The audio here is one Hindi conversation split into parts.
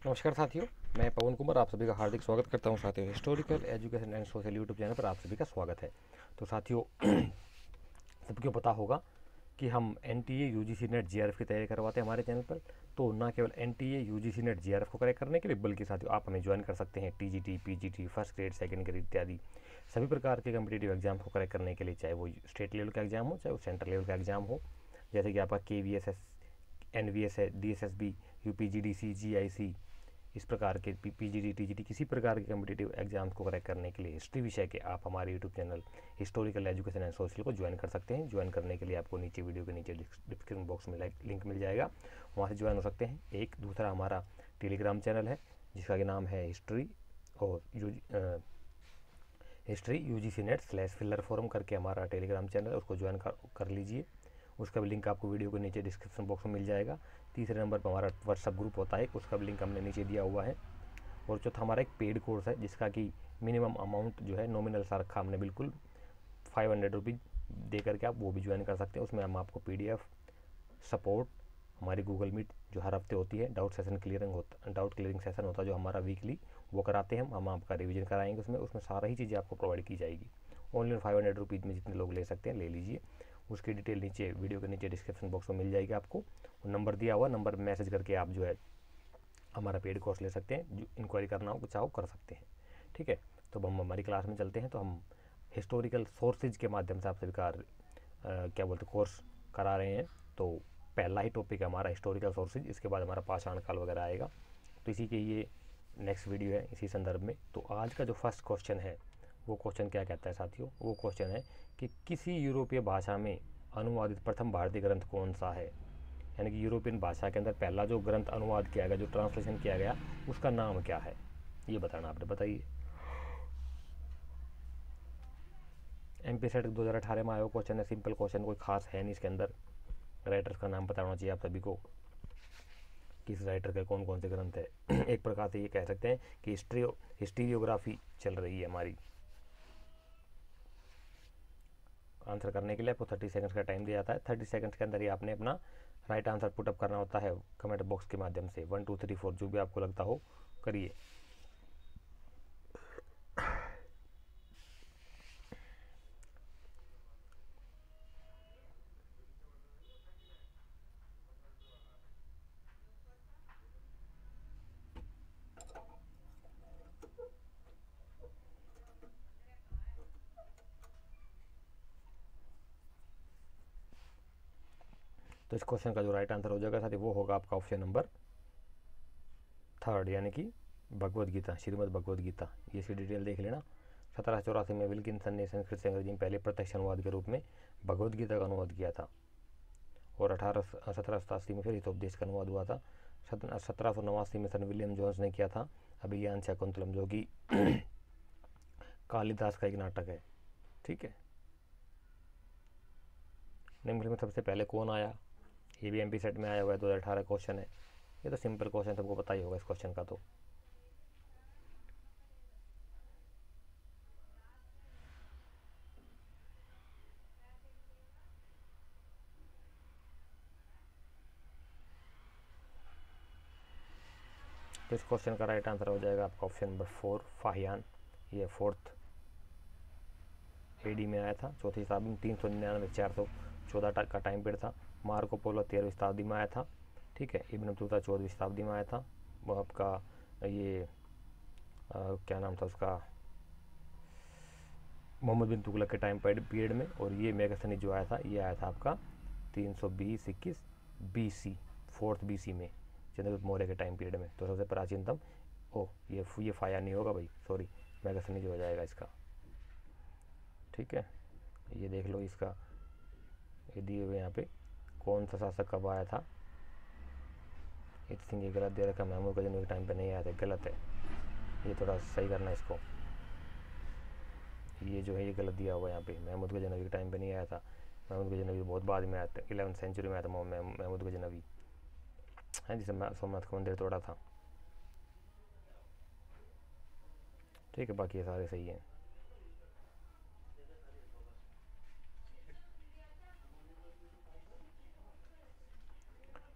नमस्कार साथियों, मैं पवन कुमार आप सभी का हार्दिक स्वागत करता हूं। साथियों, historical education and social YouTube channel पर आप सभी का स्वागत है। तो साथियों, सबको पता होगा कि हम NTA UGC नेट GRF की तैयारी करवाते हैं हमारे चैनल पर। तो ना केवल NTA UGC नेट GRF को क्रैक करने के लिए, बल्कि साथियों आप हमें ज्वाइन कर सकते हैं TGT, PGT, first grade, second grade इत्यादि सभी प्रकार के कम्पिटेटिव एग्जाम को क्रैक करने के लिए, चाहे वो स्टेट लेवल का एग्जाम हो, चाहे वो सेंट्रल लेवल का एग्जाम हो, जैसे कि आपका KVS, NVS है, DSSB, UPGDC, GIC, इस प्रकार के PGD, TGT किसी प्रकार के कम्पिटेटिव एग्जाम्स को क्रैक करने के लिए हिस्ट्री विषय के आप हमारे YouTube channel historical education and social को ज्वाइन कर सकते हैं। ज्वाइन करने के लिए आपको नीचे वीडियो के नीचे डिस्क्रिप्शन बॉक्स में लिंक मिल जाएगा, वहाँ से ज्वाइन हो सकते हैं। एक दूसरा हमारा टेलीग्राम चैनल है जिसका नाम है हिस्ट्री UGC नेट /फिलर फोरम करके हमारा टेलीग्राम चैनल है, उसको ज्वाइन कर लीजिए। उसका भी लिंक आपको वीडियो के नीचे डिस्क्रिप्शन बॉक्स में मिल जाएगा। तीसरे नंबर पर हमारा व्हाट्सअप ग्रुप होता है, उसका भी लिंक हमने नीचे दिया हुआ है। और चौथा हमारा एक पेड कोर्स है जिसका कि मिनिमम अमाउंट जो है नॉमिनल सा रखा हमने, बिल्कुल 500 रुपीज़ दे करके आप वो भी ज्वाइन कर सकते हैं। उसमें हम आपको PDF सपोर्ट, हमारी गूगल मीट जो हर हफ्ते होती है, डाउट क्लियरिंग सेशन होता है जो हमारा वीकली, वो कराते हैं हम आपका रिवीजन कराएंगे। उसमें सारा ही चीज़ें आपको प्रोवाइड की जाएगी। ओनली 500 रुपीज़ में जितने लोग ले सकते हैं ले लीजिए। उसकी डिटेल नीचे वीडियो के नीचे डिस्क्रिप्शन बॉक्स में मिल जाएगी आपको। नंबर दिया हुआ, नंबर मैसेज करके आप जो है हमारा पेड कोर्स ले सकते हैं। जो इंक्वायरी करना हो चाहो कर सकते हैं, ठीक है। तो हम हमारी क्लास में चलते हैं। तो हम हिस्टोरिकल सोर्सेज के माध्यम से आप सभी का क्या बोलते कोर्स करा रहे हैं। तो पहला ही टॉपिक है हमारा हिस्टोरिकल सोर्सेज, इसके बाद हमारा पाषाण काल वगैरह आएगा। तो इसी के ये नेक्स्ट वीडियो है इसी संदर्भ में। तो आज का जो फर्स्ट क्वेश्चन है, वो क्वेश्चन क्या कहता है साथियों? वो क्वेश्चन है कि किसी यूरोपीय भाषा में अनुवादित प्रथम भारतीय ग्रंथ कौन सा है? यानी कि यूरोपियन भाषा के अंदर पहला जो ग्रंथ अनुवाद किया गया, जो ट्रांसलेशन किया गया, उसका नाम क्या है? ये बताना आपने, बताइए। MP सेट 2018 में आया हुआ क्वेश्चन है, सिंपल क्वेश्चन, कोई खास है नहीं इसके अंदर। राइटर्स का नाम पता होना चाहिए आप सभी को, किस राइटर के कौन कौन से ग्रंथ है। एक प्रकार से ये कह सकते हैं कि हिस्टीरियोग्राफी चल रही है हमारी। आंसर करने के लिए आपको 30 सेकंड्स का टाइम दिया जाता है। 30 सेकंड्स के अंदर ही आपने अपना राइट आंसर पुटअप करना होता है कमेंट बॉक्स के माध्यम से। 1 2 3 4 जो भी आपको लगता हो करिए। तो इस क्वेश्चन का जो राइट आंसर हो जाएगा साथी, वो होगा आपका ऑप्शन नंबर 3, यानी कि भगवद गीता, श्रीमद् भगवद गीता। ये इसकी डिटेल देख लेना। 1784 में विल्किंसन ने संस्कृत से अंग्रेजी में पहले प्रत्यक्ष अनुवाद के रूप में भगवद गीता का अनुवाद किया था। और 1787 में फिर हितोपदेश का अनुवाद हुआ था। 1789 में सर विलियम जोन्स ने किया था अभिज्ञान शाकुंतलम, जो कि कालिदास का एक नाटक है, ठीक है। निम्नलिखित में सबसे पहले कौन आया? ये भी MP सेट में आया हुआ है, 2018 क्वेश्चन है। ये तो सिंपल क्वेश्चन, सबको पता ही होगा इस क्वेश्चन का। तो इस क्वेश्चन का राइट आंसर हो जाएगा आपका ऑप्शन नंबर 4, फाहियान। ये 4th AD में आया था, 4वीं शताब्दी में। 399 414 का टाइम पीरियड था। मार्को पोलो 13वीं शताब्दी में आया था, ठीक है। इब्न बतूता 14वीं शताब्दी में आया था। वो आपका ये क्या नाम था उसका, मोहम्मद बिन तुगलक के टाइम पीरियड में। और ये मेगास्थनी जो आया था, ये आया था आपका 320-21 BC, 4th BC में, चंद्रगुप्त मौर्य के टाइम पीरियड में। तो सबसे प्राचीनतम, ये फाया नहीं होगा भाई, सॉरी, मेगास्थनी जो हो जाएगा इसका, ठीक है। ये देख लो इसका, ये दिए हुए यहाँ पे कौन सा शासक कब आया था। इत सिंह ये गलत दे रखा, महमूद गजनवी के टाइम पे नहीं आया था, गलत है। ये थोड़ा सही करना इसको। ये जो है ये गलत दिया हुआ है यहाँ पे, महमूद गजनवी के टाइम पे नहीं आया था। महमूद गजनवी बहुत बाद में आया था, 11वीं सेंचुरी में आया था महमूद गजनवी है, जिसे सोमनाथ का मंदिर तोड़ा था, ठीक है। बाकी ये सारे सही हैं।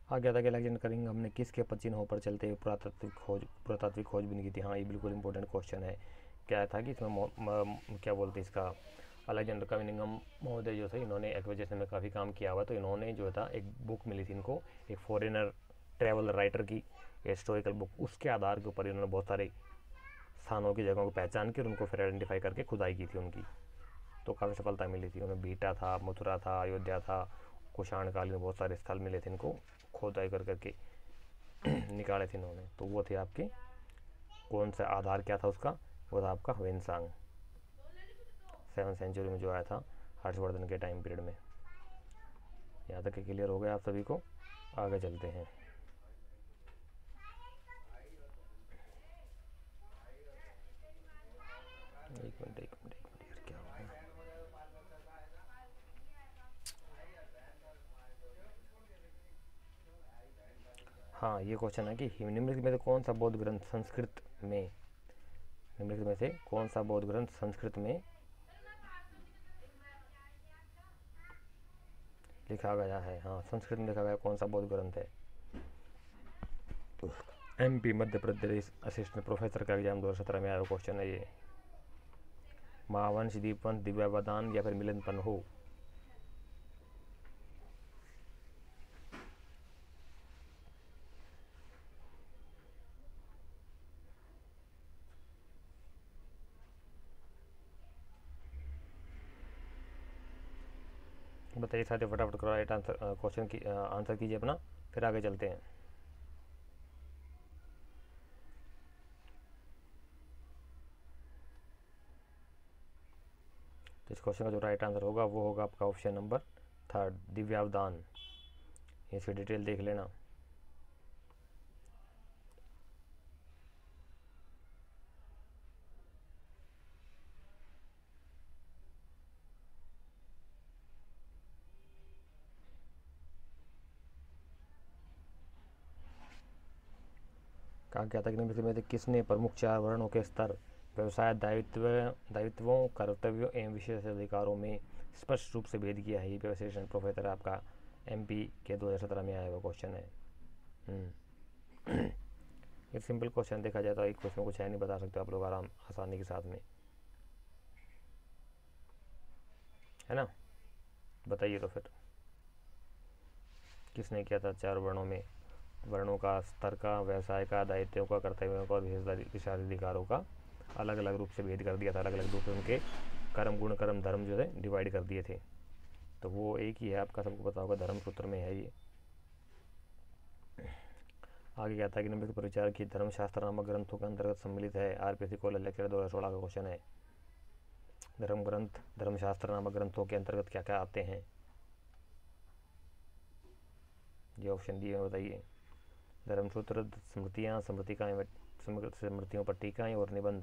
आ गया था कि अलेक्जेंडर कनिंघम ने किसके चिन्हों पर चलते हुए पुरातात्विक खोजबीन की थी। हाँ, ये बिल्कुल इंपॉर्टेंट क्वेश्चन है। क्या था कि इसमें क्या बोलते हैं इसका, अलेक्जेंडर कनिंघम महोदय जो थे, इन्होंने एक्विजिशन में काफ़ी काम किया हुआ। तो इन्होंने जो था एक बुक मिली थी इनको, एक फॉरेनर ट्रैवल राइटर की हिस्टोरिकल बुक, उसके आधार के ऊपर इन्होंने बहुत सारे स्थानों की जगहों को पहचान कर उनको फिर आइडेंटिफाई करके खुदाई की थी उनकी। तो काफ़ी सफलता मिली थी उन्हें। बीटा था, मथुरा था, अयोध्या था, कुषाण काल में बहुत सारे स्थल मिले थे इनको, खोदाई कर करके निकाले थे इन्होंने। तो वो थे आपके, कौन सा आधार क्या था उसका, वो था आपका वेनसांग, 7वीं सेंचुरी में जो आया था हर्षवर्धन के टाइम पीरियड में। यहाँ तक क्लियर हो गया आप सभी को। आगे चलते हैं। एक मिनट यार, क्या हो गया। हाँ, ये क्वेश्चन है कि निम्नलिखित में से कौन सा बौद्ध ग्रंथ संस्कृत में, निम्नलिखित में से कौन सा बौद्ध ग्रंथ संस्कृत में लिखा गया है। हाँ, संस्कृत में लिखा गया कौन सा बौद्ध ग्रंथ है। MP Madhya Pradesh assistant professor का एग्जाम 2017 में आया क्वेश्चन है ये। महावंश, दीपवंश, दिव्यावदान या फिर मिलन हो। बताइए साथियों, फटाफट करो राइट आंसर, क्वेश्चन की आंसर कीजिए अपना, फिर आगे चलते हैं। तो इस क्वेश्चन का जो राइट आंसर होगा वो होगा आपका ऑप्शन नंबर 3, दिव्यावदान। इसकी डिटेल देख लेना। कहा गया था कि निम्नलिखित में से किसने प्रमुख 4 वर्णों के स्तर, व्यवसाय, दायित्वों, कर्तव्यों एवं विशेष अधिकारों में स्पष्ट रूप से भेद किया है। ये व्यवसाय प्रोफेसर आपका MP के 2017 में आया हुआ क्वेश्चन है। ये सिंपल क्वेश्चन देखा जाए तो एक क्वेश्चन कुछ है नहीं, बता सकते आप लोग आराम आसानी के साथ में, है ना। बताइए तो फिर किसने किया था 4 वर्णों का स्तर का, व्यवसाय का, दायित्वों का, कर्तव्यों का और विशेष अधिकारों का अलग अलग रूप से भेद कर दिया था। अलग अलग रूप से उनके कर्म, गुण, कर्म, धर्म जो है डिवाइड कर दिए थे। तो वो एक ही है, आपका सबको पता होगा, धर्म सूत्र में है ये। आगे क्या था कि निम्नलिखित परिचार की धर्मशास्त्र नामक ग्रंथों के अंतर्गत सम्मिलित है। RPSC कॉलेज लेक्चर 2016 का क्वेश्चन है। धर्म ग्रंथ, धर्मशास्त्र नामक ग्रंथों के अंतर्गत क्या क्या आते हैं, ये ऑप्शन दिए हैं, बताइए। धर्मसूत्र, स्मृतियाँ, स्मृतियों पर टीकाएं और निबंध।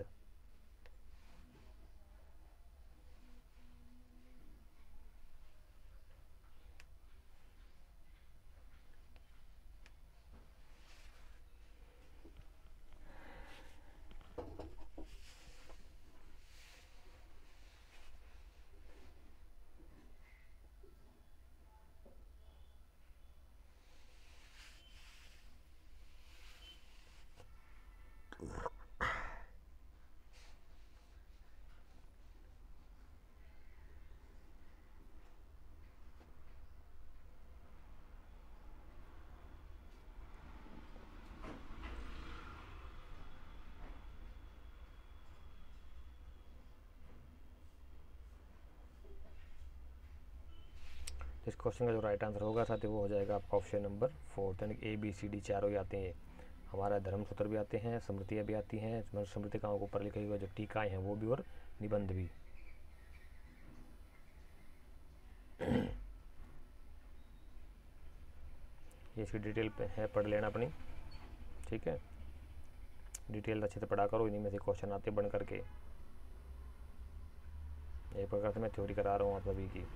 इस क्वेश्चन का जो राइट आंसर होगा साथियों वो हो जाएगा आपका ऑप्शन नंबर 4, यानी ABCD चारों ही आते हैं। हमारा धर्मसूत्र भी आते हैं, स्मृतियाँ भी आती हैं, स्मृतिकाओं के ऊपर लिखे हुए जो टीकाएँ हैं वो भी, और निबंध भी। ये इसकी डिटेल पे है, पढ़ लेना अपनी, ठीक है। डिटेल अच्छे से पढ़ा करो, इन्हीं में से क्वेश्चन आते बन करके। एक प्रकार से मैं थ्योरी करा रहा हूँ आप सभी की।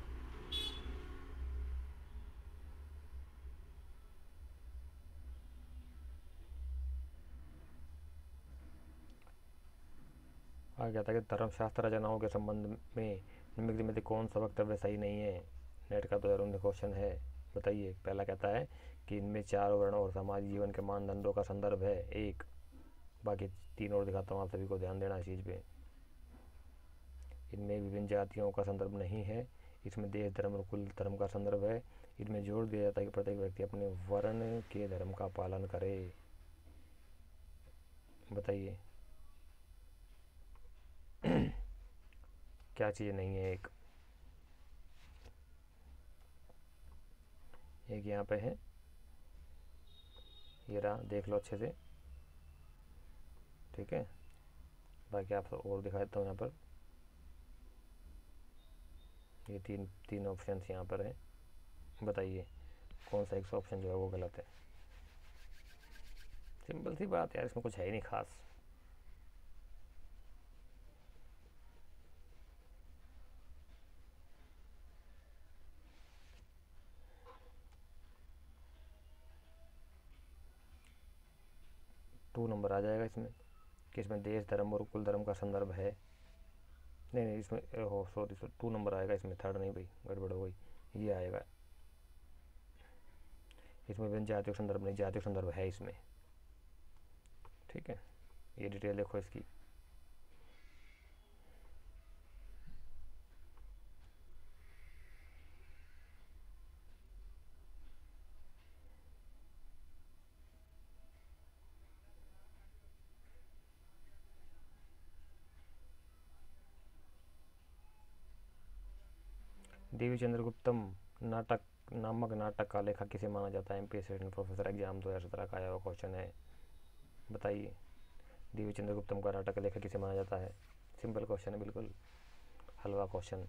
आ गया था कि धर्मशास्त्र रचनाओं के संबंध में निम्नलिखित में से कौन सा वक्तव्य सही नहीं है। नेट का 2019 क्वेश्चन है। बताइए। पहला कहता है कि इनमें 4 वर्ण और सामाजिक जीवन के मानदंडों का संदर्भ है एक। बाकी 3 और दिखाता हूँ, आप सभी को ध्यान देना इस चीज़ पे। इनमें विभिन्न जातियों का संदर्भ नहीं है। इसमें देश, धर्म और कुल धर्म का संदर्भ है। इनमें जोर दिया जाता है कि प्रत्येक व्यक्ति अपने वर्ण के धर्म का पालन करे। बताइए क्या चीज़ नहीं है। एक यहाँ पे है, ये रहा, देख लो अच्छे से, ठीक है। बाकी आप और दिखा देता हूँ यहाँ पर। ये तीन ऑप्शन यहाँ पर है। बताइए कौन सा एक ऑप्शन जो है वो गलत है। सिंपल सी बात यार, इसमें कुछ है ही नहीं खास। टू नंबर आ जाएगा इसमें, कि इसमें देश, धर्म और कुल धर्म का संदर्भ है। नहीं, इसमें हो सॉरी 2 नंबर आएगा इसमें, 3rd नहीं भाई, गड़बड़ हो गई। ये आएगा, इसमें बिन जातीय संदर्भ नहीं, जातीय संदर्भ है इसमें, ठीक है। ये डिटेल देखो इसकी। देवी चंद्रगुप्तम नामक नाटक का लेखक किसे माना जाता है? एमपीएससी प्रोफेसर एग्जाम 2017 का आया हुआ क्वेश्चन है। बताइए देवी चंद्रगुप्तम का नाटक का लेखक किसे माना जाता है? सिंपल क्वेश्चन है, बिल्कुल हलवा क्वेश्चन।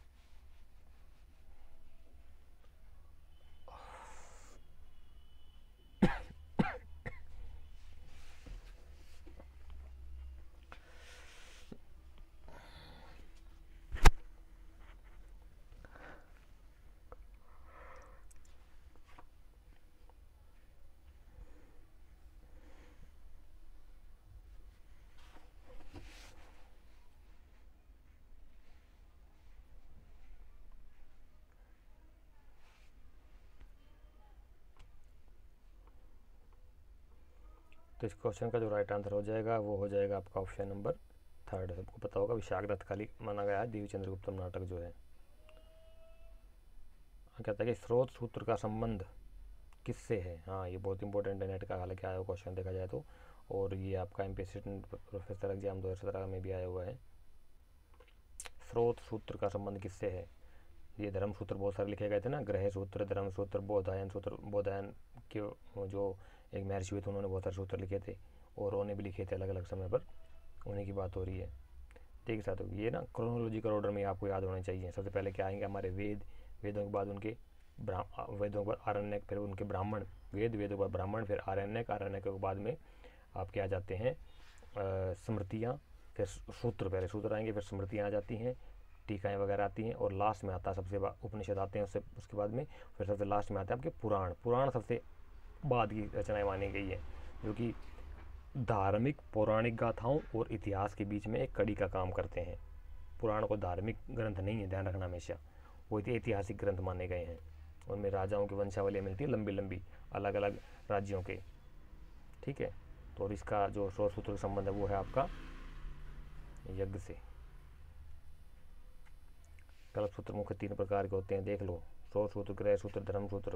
तो इस क्वेश्चन का जो राइट आंसर हो जाएगा वो हो जाएगा आपका ऑप्शन नंबर 3rd। सबको पता होगा विशाख दत्तकाली माना गया है देवी चंद्रगुप्तम नाटक जो है। कहता है कि स्रोत सूत्र का संबंध किससे है? हाँ, ये बहुत इंपॉर्टेंट है, नेट का हालांकि आया हुआ क्वेश्चन देखा जाए तो। और ये आपका एमपीएससी प्रोफेसर एग्जाम 2017 में भी आया हुआ है। स्रोत सूत्र का संबंध किससे है? ये धर्म सूत्र बहुत सारे लिखे गए थे ना, ग्रह सूत्र, धर्म सूत्र, बोधायन सूत्र। बोधायन के जो एक महर्षि हुए थे उन्होंने बहुत सारे सूत्र लिखे थे, और उन्होंने भी लिखे थे अलग अलग समय पर, उन्हीं की बात हो रही है। देखिए साथियों, ये ना क्रोनोलॉजिकल ऑर्डर में आपको याद होने चाहिए। सबसे पहले क्या आएंगे हमारे वेद, वेदों के बाद उनके वेदों पर आरण्यक, फिर उनके ब्राह्मण, वेद, वेदों पर ब्राह्मण, फिर आरण्यक, आरण्यक के बाद में आपके आ जाते हैं स्मृतियाँ, फिर सूत्र, पहले सूत्र आएंगे, फिर स्मृतियाँ आ जाती हैं, टीकाएँ वगैरह आती हैं, और लास्ट में आता है सबसे उपनिषद आते हैं उसके बाद में। फिर सबसे लास्ट में आते हैं आपके पुराण। पुराण सबसे बाद की रचनाएँ मानी गई है, जो कि धार्मिक पौराणिक गाथाओं और इतिहास के बीच में एक कड़ी का काम करते हैं। पुराण को धार्मिक ग्रंथ नहीं है, ध्यान रखना हमेशा, वो ऐतिहासिक ग्रंथ माने गए हैं। उनमें राजाओं की वंशावलियाँ मिलती है लंबी लंबी, अलग अलग राज्यों के, ठीक है। तो और इसका जो स्रोत सूत्र संबंध है वो है आपका यज्ञ से। कल्प सूत्र मुख्य 3 प्रकार के होते हैं, देख लो, स्रोत सूत्र, ग्रह सूत्र, धर्म सूत्र।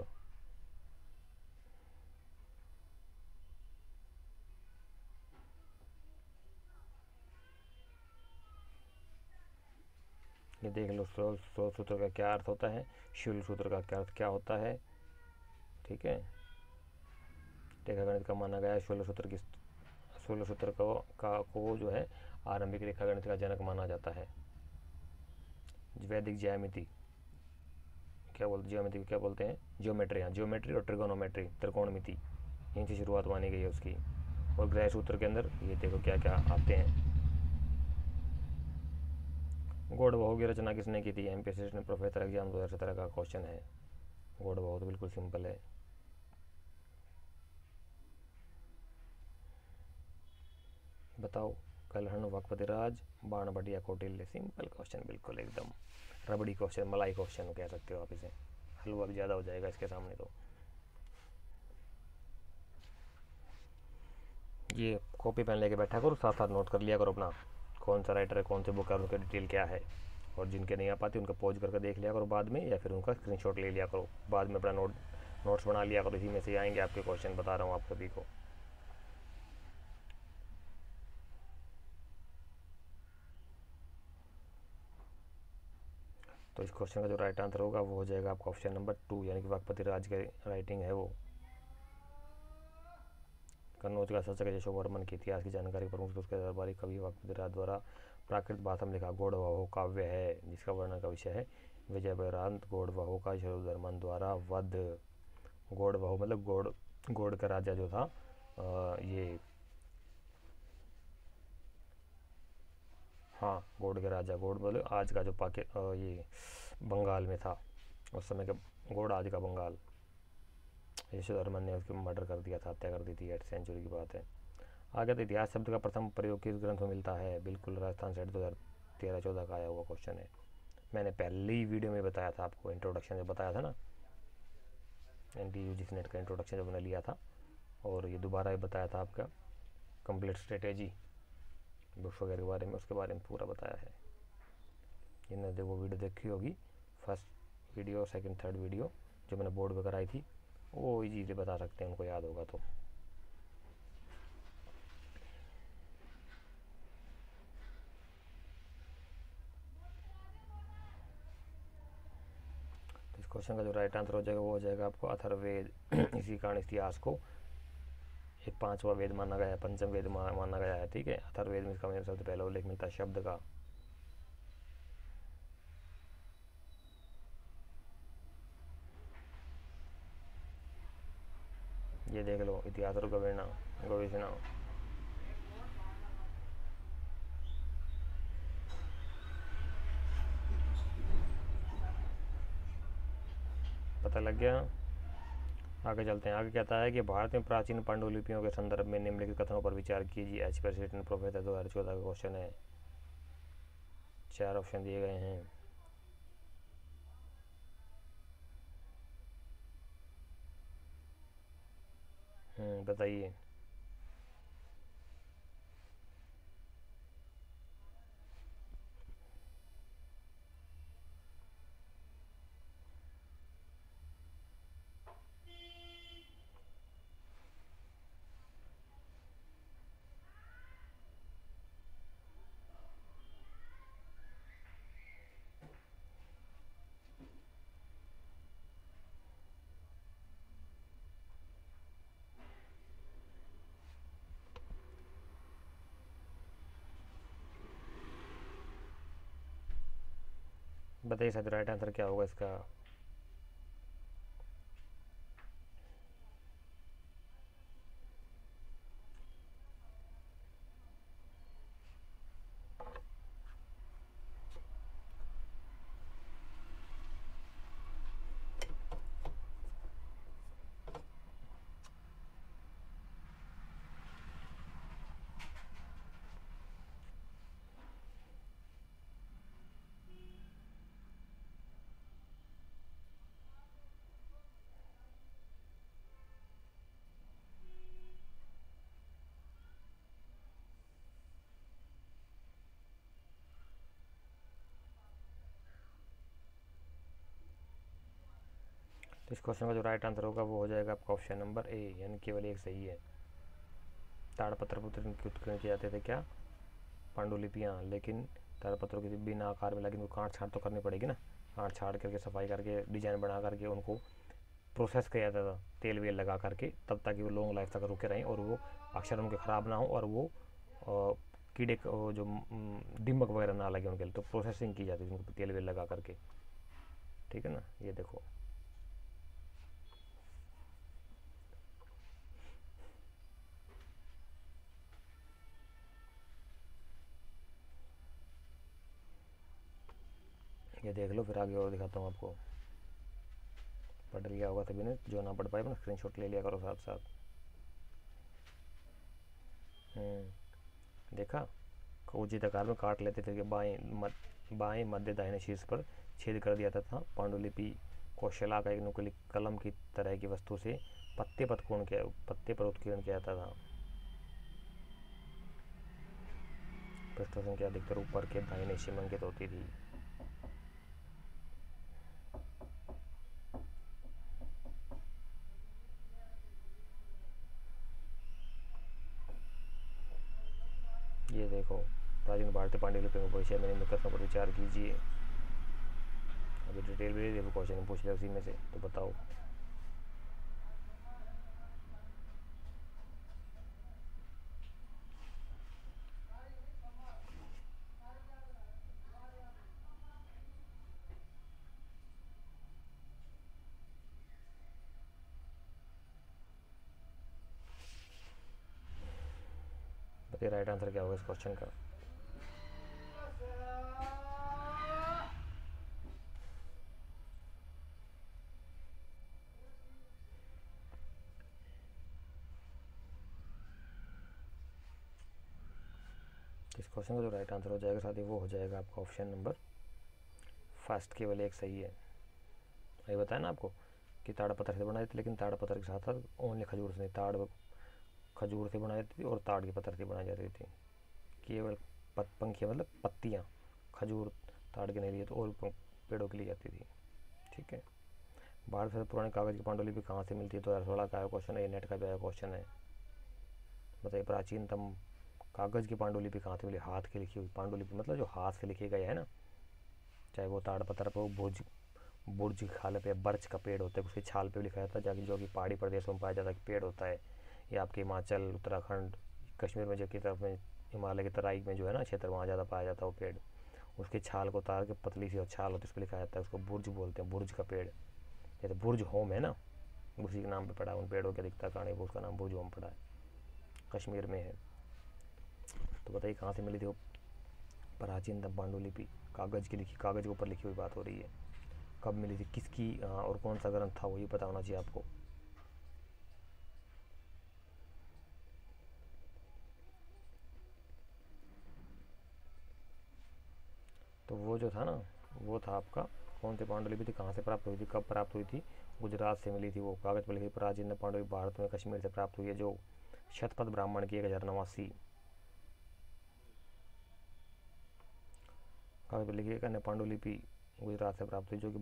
ये देख लो, स्रोत सूत्र का क्या अर्थ होता है, शूल सूत्र का क्या अर्थ क्या होता है, ठीक है। रेखागणित का माना गया शूल सूत्र को जो है आरंभिक रेखागणित का जनक माना जाता है। वैदिक ज्यामिति क्या बोलते, ज्योमेट्री क्या बोलते हैं, ज्योमेट्री, हाँ ज्योमेट्री और ट्रिगोनोमेट्री, त्रिकोणमिति, यहीं से शुरुआत मानी गई है उसकी। और ग्रह सूत्र के अंदर ये देखो क्या क्या आते हैं। गौड़ बहू की रचना किसने की थी? एमपीएससी प्रोफेसर एग्जाम 2017 का क्वेश्चन है। गौड़ बहू तो बिल्कुल सिंपल है। बताओ, कलहण, वक्पतिराज, बाणभट्ट या कौटिल्य? सिंपल क्वेश्चन, बिल्कुल एकदम रबड़ी क्वेश्चन, मलाई क्वेश्चन कह सकते हो आप इसे, हलवा भी ज़्यादा हो जाएगा इसके सामने। तो ये कॉपी पेन लेके बैठा करो, साथ साथ नोट कर लिया करो अपना कौन सा राइटर है, कौन सी बुक है, उनका डिटेल क्या है। और जिनके नहीं आ पाती उनका पॉज करके देख लिया करो बाद में, या फिर उनका स्क्रीनशॉट ले लिया करो बाद में, अपना नोट्स बना लिया करो। इसी में से आएंगे आपके क्वेश्चन, बता रहा हूँ आप सभी को। तो इस क्वेश्चन का जो राइट आंसर होगा वो हो जाएगा आपका ऑप्शन नंबर 2, यानी कि वाकपति राज की राइटिंग है वो। कन्नौज का शासक यशोवर्मन के इतिहास की जानकारी प्रमुख उसके दरबारी कवि वाकपति राज द्वारा प्राकृत भाषा में लिखा गौड़वहो काव्य है, जिसका वर्णन का विषय है विजय बरांत गौड़वहो का यशोधर्मन द्वारा वध। गौड़वहो मतलब गौड़ का राजा जो था, ये हाँ गौड़ के राजा, गौड़ बोले आज का जो ये बंगाल में था उस समय का गौड़, आज का बंगाल। यशोधर्मन ने उसको मर्डर कर दिया था, हत्या कर दी थी, 8th सेंचुरी की बात है। आगे तो इतिहास शब्द का प्रथम प्रयोग किस ग्रंथ में मिलता है? बिल्कुल राजस्थान सेट 2013-14 का आया हुआ क्वेश्चन है। मैंने पहली वीडियो में बताया था आपको, इंट्रोडक्शन में बताया था ना, NTUGC नेट का इंट्रोडक्शन जब मैंने लिया था, और ये दोबारा बताया था आपका कंप्लीट स्ट्रेटेजी बुक्स वगैरह के बारे में, उसके बारे में पूरा बताया है। जिन्होंने वो वीडियो देखी होगी, first video, second, third video जो मैंने बोर्ड पर कराई थी, वो इजीली बता सकते हैं, उनको याद होगा तो। इस क्वेश्चन का जो राइट आंसर हो जाएगा वो हो जाएगा आपको अथर्ववेद। इसी कारण इतिहास को एक 5वां वेद माना गया है, पंचम वेद माना गया है, ठीक है। अथर्ववेद में इसका सबसे पहला उल्लेख मिलता है शब्द का। ये देख लो, इतिहास और गवेषणा। पता लग गया। आगे चलते हैं। आगे कहता है कि भारत में प्राचीन पांडुलिपियों के संदर्भ में निम्नलिखित कथनों पर विचार कीजिए। HP प्रेसिडेंट प्रोफेसर 2014 का क्वेश्चन है। 4 ऑप्शन दिए गए हैं। बताइए। बताइए सर, राइट आंसर क्या होगा इसका? तो इस क्वेश्चन का जो राइट आंसर होगा वो हो जाएगा आपका ऑप्शन नंबर ए, यानी केवल एक सही है। ताड़पत्र पुत्र उत्कीर्ण किए जाते थे क्या? पांडुलिपियाँ, लेकिन ताड़पत्रों की बिना आकार में, लेकिन वो काट छाट तो करनी पड़ेगी ना, काट छाट करके सफाई करके डिजाइन बना करके उनको प्रोसेस किया जाता था तेल वेल लगा करके, तब ताकि वो लॉन्ग लाइफ तक रुके रहें और वो अक्षर उनके ख़राब ना हो, और वो कीड़े जो दीमक वगैरह ना लगे उनके लिए, तो प्रोसेसिंग की जाती थी उनको तेल वेल लगा करके, ठीक है ना। ये देखो, ये देख लो, फिर आगे और दिखाता हूँ आपको। पढ़ लिया होगा सभी ने, जो ना पढ़ पाए अपना स्क्रीनशॉट ले लिया करो साथ साथ। देखा, उचित आकार में काट लेते थे कि बाएं मध्य दाहिने शीर्ष पर छेद कर दिया था पांडुलिपि कौशला का एक नुकीली कलम की तरह की वस्तु से पत्ते पर उत्कीर्ण किया जाता था। पृष्ठ संख्या अधिकतर ऊपर के दाहिने हिस्से में अंकित होती थी। ये देखो, प्राचीन भारतीय पांडुलिपियों के विषय में निम्न कथनों पर विचार कीजिए। अभी डिटेल भी दे, क्वेश्चन पूछ लिया उसी में से, तो बताओ। बताइए राइट आंसर क्या होगा इस क्वेश्चन का। इस क्वेश्चन का जो राइट आंसर हो जाएगा साथ ही वो हो जाएगा आपका ऑप्शन नंबर फर्स्ट, केवल एक सही है। ये बताया ना आपको कि ताड़ पत्थर से बनाई थी, लेकिन ताड़ पत्थर के साथ साथ ओनली खजूर से नहीं, ताड़ खजूर से बनाई जाती थी और ताड़ के पत्थर से बनाई जाती थी। केवल पंखियाँ मतलब पत्तियाँ खजूर ताड़ के नहीं लिए तो और पेड़ों के लिए जाती थी। ठीक है। भारत से पुराने कागज की पांडुलिपि कहाँ से मिलती है? तो 2016 का आया क्वेश्चन है, ये नेट का भी आया क्वेश्चन है। बताइए प्राचीनतम कागज की पांडुलिपि कहाँ से मिली? हाथ की लिखी हुई पांडुलिपि, मतलब जो हाथ से लिखे गए है ना, चाहे वो ताड़ पत्थर पर बुर्ज खाल पे बर्च का पेड़ होता है, उसकी छाल पे भी लिखा जाता है, जाकि जो कि पहाड़ी प्रदेशों में पाया जाता है पेड़ होता है। ये आपके हिमाचल, उत्तराखंड, कश्मीर में जो की तरफ में हिमालय की तराई में जो है ना क्षेत्र, वहाँ ज़्यादा पाया जाता है वो पेड़। उसकी छाल को उतार के पतली सी और छाल होती है, उस पर लिखा जाता है, उसको बुर्ज बोलते हैं, बुर्ज का पेड़। जैसे बुर्ज होम है ना, उसी के नाम पे पड़ा है, उन पेड़ों की अधिकता कारण वो उसका नाम बुर्ज होम पड़ा है, कश्मीर में है। तो बताइए कहाँ से मिली थी वो प्राचीनतम पांडुलिपि? कागज की लिखी, कागज के ऊपर लिखी हुई बात हो रही है। कब मिली थी, किसकी और कौन सा ग्रंथ था, वो ये पता होना चाहिए आपको। तो वो जो था ना, वो था आपका कौन सी पांडुलिपि थी, कहाँ से प्राप्त हुई थी, कब प्राप्त हुई थी? गुजरात से मिली थी वो, कागज पर लिखी प्राचीन पांडुलिपि भारत में कश्मीर से प्राप्त हुई है, जो शतपथ ब्राह्मण की 1089 कागज पर लिखी एक अन्य पांडुलिपि गुजरात से प्राप्त हुई, जो कि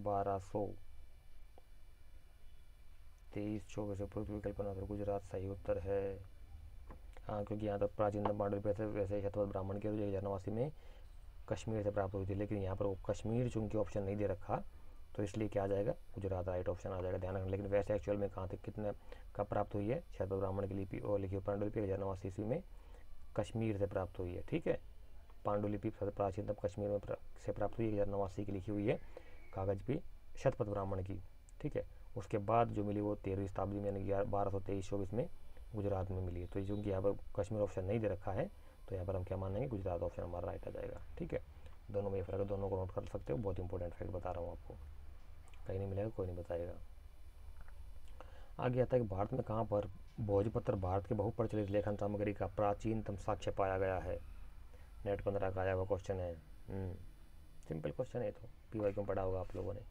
1223-24 से पृथ्वी कल्पना से गुजरात सही उत्तर है। हाँ, क्योंकि यहाँ तो प्राचीनतम पांडुलिपि वैसे शतपथ ब्राह्मण की 1089 में कश्मीर से प्राप्त हुई थी, लेकिन यहाँ पर वो कश्मीर चूंकि ऑप्शन नहीं दे रखा, तो इसलिए क्या आ जाएगा, गुजरात राइट ऑप्शन आ जाएगा, ध्यान रखना। लेकिन वैसे एक्चुअल में कहाँ तक कितने कब प्राप्त हुई है शतपथ ब्राह्मण की लिपि और लिखी पांडुलिपि 1089 ईस्वी में कश्मीर से प्राप्त हुई है। ठीक है, पांडुलिपि प्राचीनतम कश्मीर में से प्राप्त हुई 1089 की लिखी हुई है कागज पे शतपथ ब्राह्मण की। ठीक है, उसके बाद जो मिली वो 13वीं शताब्दी में, यानी 1223-24 में गुजरात में मिली है। तो चूँकि यहाँ पर कश्मीर ऑप्शन नहीं दे रखा है, तो यहाँ पर हम क्या मानेंगे, गुजरात ऑप्शन हमारा राइट आ जाएगा। ठीक है, दोनों में ये फर्क है, दोनों को नोट कर सकते हो, बहुत इंपॉर्टेंट फैक्ट बता रहा हूँ आपको, कहीं नहीं मिलेगा, कोई नहीं बताएगा। आगे आता है कि भारत में कहाँ पर भोजपत्र भारत के बहुप्रचलित लेखन सामग्री का प्राचीनतम साक्ष्य पाया गया है? नेट 15 का आया हुआ क्वेश्चन है। सिंपल क्वेश्चन है, तो पीवाई क्यों पढ़ा होगा आप लोगों ने।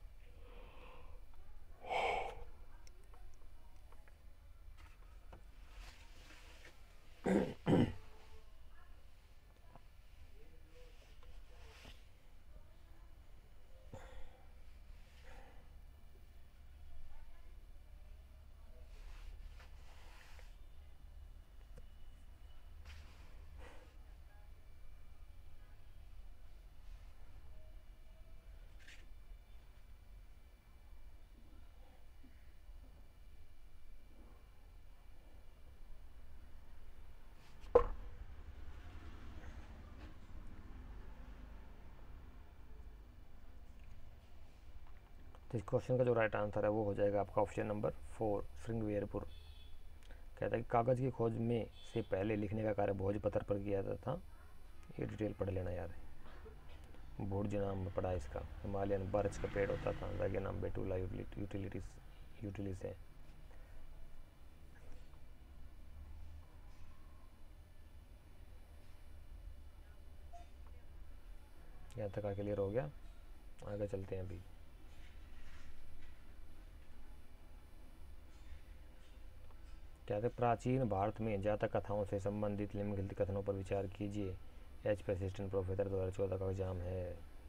तो इस क्वेश्चन का जो राइट आंसर है वो हो जाएगा आपका ऑप्शन नंबर 4, श्रृंगवेरपुर। कहता है कि कागज़ की खोज में से पहले लिखने का कार्य भोजपत्र पर किया जाता था। ये डिटेल पढ़ लेना यार, भुर्ज नाम में पढ़ा इसका। हिमालयन बर्च का पेड़ होता था, वैगनम बेटुला यूटिलिस है। यहाँ तक क्लियर हो गया, आगे चलते हैं अभी। कहते प्राचीन भारत में जातक कथाओं से संबंधित निम्नलिखित कथनों पर विचार कीजिए। एच परसिस्टेंट प्रोफेसर 2014 का एग्जाम है।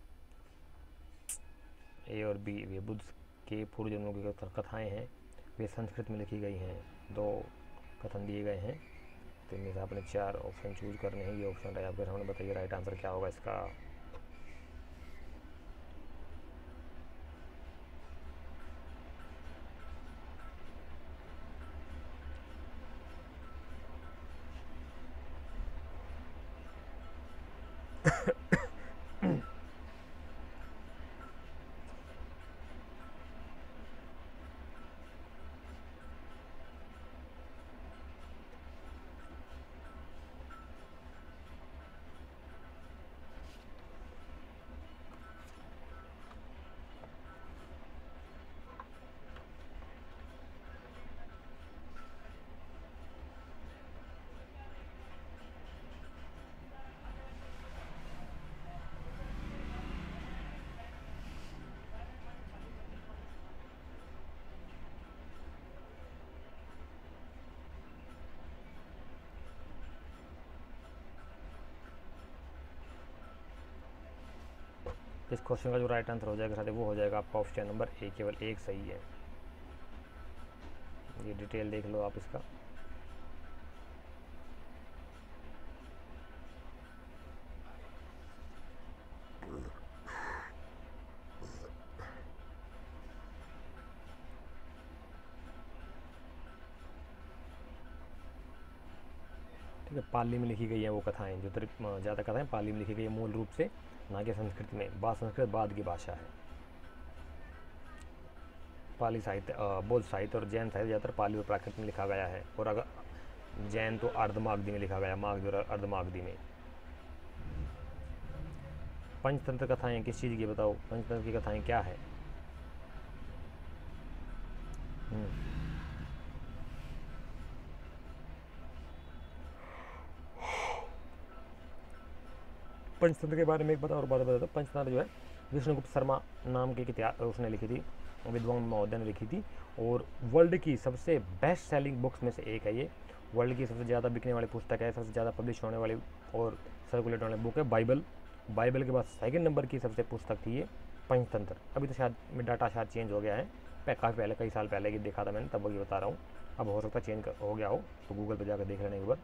ए और बी, वे बुद्ध के पूर्व जन्मों की कथाएं हैं, वे संस्कृत में लिखी गई हैं। 2 कथन दिए गए हैं, तो इनमें से आपने 4 ऑप्शन चूज करने हैं। ये ऑप्शन है आपके सामने, बताइए राइट आंसर क्या होगा इसका। इस क्वेश्चन का जो राइट आंसर हो जाएगा साथी, वो हो जाएगा आपका ऑप्शन नंबर ए, केवल एक सही है। ये डिटेल देख लो आप इसका। ठीक है, पाली में लिखी गई है वो कथाएं, जो ज़्यादा कथाएं पाली में लिखी गई है मूल रूप से, ना कि संस्कृत में। संस्कृत बाद की भाषा है। पाली साहित्य, बौद्ध साहित्य और जैन साहित्य ज़्यादातर पाली और प्राकृत में लिखा गया है, और अगर जैन तो अर्धमागधी में लिखा गया, मागधी और अर्धमागधी में। पंचतंत्र कथाएं किस चीज़ की, बताओ पंचतंत्र की कथाएं क्या है। पंचतंत्र के बारे में एक और बात बताता हूँ। पंचतंत्र जो है विष्णुगुप्त शर्मा नाम के इतिहास उसने लिखी थी, विद्वान महोदय ने लिखी थी, और वर्ल्ड की सबसे बेस्ट सेलिंग बुक्स में से एक है ये। वर्ल्ड की सबसे ज़्यादा बिकने वाली पुस्तक है, सबसे ज़्यादा पब्लिश होने वाली और सर्कुलेट होने वाली बुक है बाइबल के बाद सेकंड नंबर की सबसे पुस्तक थी ये पंचतंत्र। अभी तो शायद डाटा शायद चेंज हो गया है, काफ़ी पहले, कई साल पहले की देखा था मैंने, तब वही बता रहा हूँ। अब हो सकता है चेंज हो गया हो, तो गूगल पर जाकर देख लेने एक बार।